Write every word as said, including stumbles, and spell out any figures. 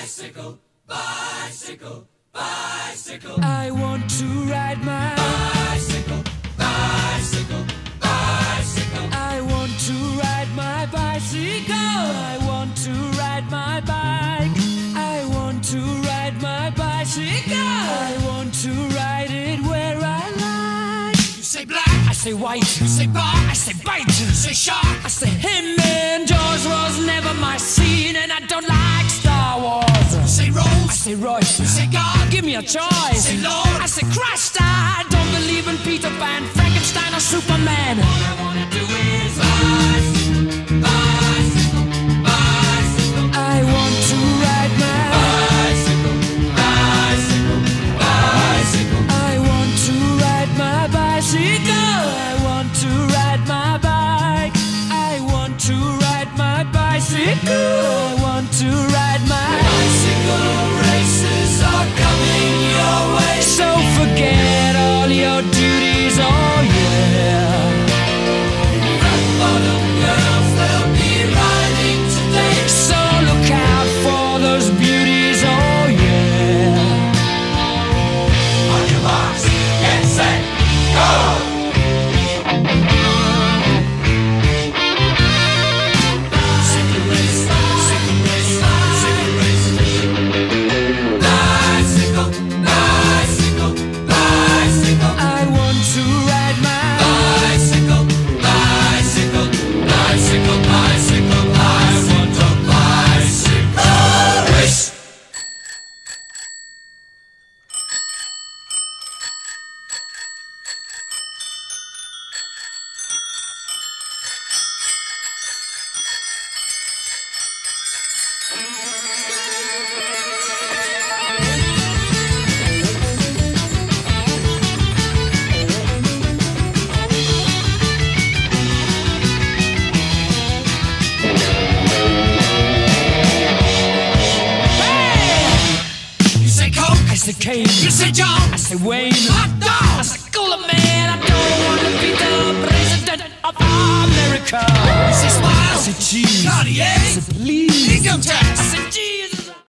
Bicycle, bicycle, bicycle. I want to ride my bicycle, bicycle, bicycle. I want to ride my bicycle. I want to ride my bike. I want to ride my bicycle. I want to ride it where I like. You say black, I say white. you say bar, I say bite. you say shark. I say him and Jaws was never my scene, and I don't like Star Wars. You say Rose, I say Royce. you say God, Give me a choice. say Lord. I say Christ. I don't believe in Peter Pan, Frankenstein, or Superman. All I wanna do is bicycle, bicycle, bicycle. I want to ride my Bicycle, bicycle, bicycle. I want to ride my bicycle. I want to ride my bike. I want to ride my bicycle. I want to ride my Bicycle races are coming your way. So forget all your duties, oh yeah. Flat bottom girls, they'll be riding today. So look out for those beauties, oh yeah. On your marks, get set, go! Bicycle race, bicycle race, bicycle race. Bicycle, bicycle, bicycle. I want to ride my Bicycle, bicycle, bicycle, bicycle. I want a bicycle race. You say Coke, I say Kane. you say John, I say Wayne. hot I dog. say Cooler Man. I don't want to be the president of America. You say I Smile, say cheese. Cartier, I say please. income tax. I say